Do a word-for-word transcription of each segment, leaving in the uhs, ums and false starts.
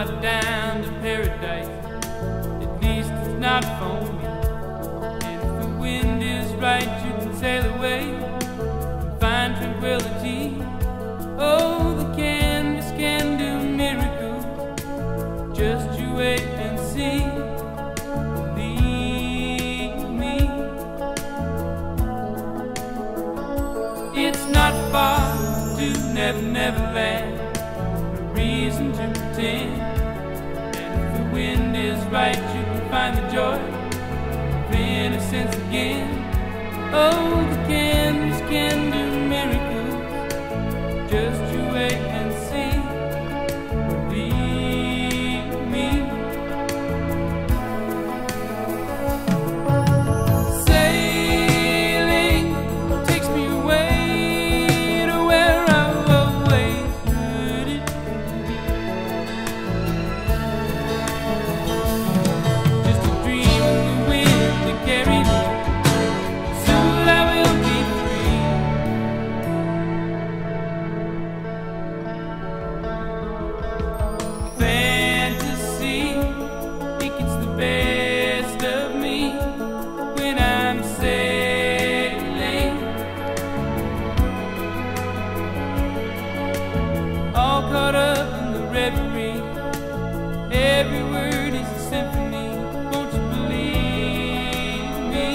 fly down to paradise. At least it's not for me. And if the wind is right, you can sail away and find tranquility. Oh, the canvas can do miracles. Just you wait and see. Believe me. It's not far to Never Never Land. No reason to pretend. And if the wind is right, you can find the joy of innocence again. Oh, the canvas can do miracles. Just you wait and see. Believe me. Sailing takes me away to where I've always heard it. Just a dream in the wind to carry me. Soon I will be free. Fantasy, it gets the best of me when I'm sailing. All caught up in the reverie. Every word is a symphony. Won't you believe me?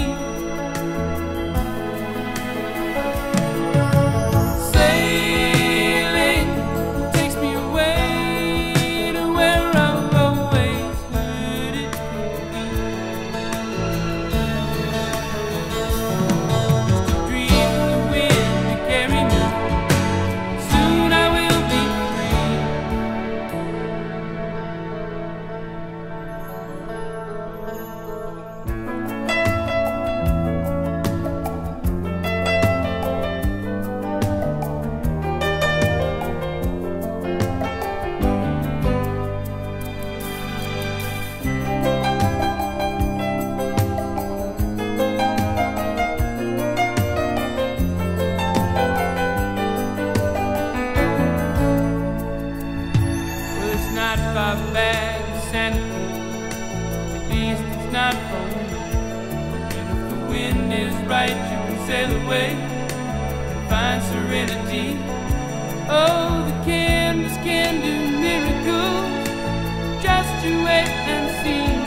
Sailing takes me away to where I've always heard it. Just a dream in the wind to carry me. Soon I will be Well, it's not far back to Santa Cruz. At least it's not for me. And if the wind is right, you can sail away and find serenity. Oh, the canvas can do miracles. Just you wait and see.